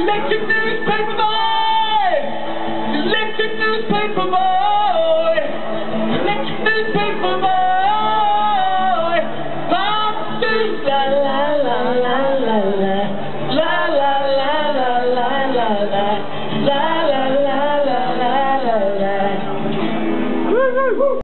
Electric newspaper boy! Electric newspaper boy! Electric newspaper boy! Bob Stoops, la la la la la la. La la la la la la la. La la la la la la la.